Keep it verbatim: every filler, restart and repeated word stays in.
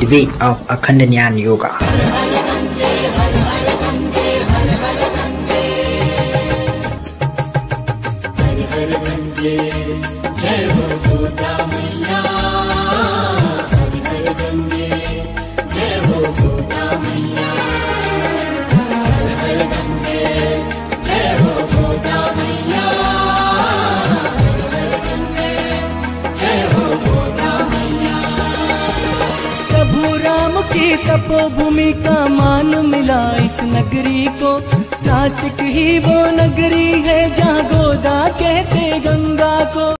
way of Akhand Jnana Yoga. की तपोभूमि का मान मिला इस नगरी को। नासिक ही वो नगरी है जहाँ गोदा कहते गंगा को।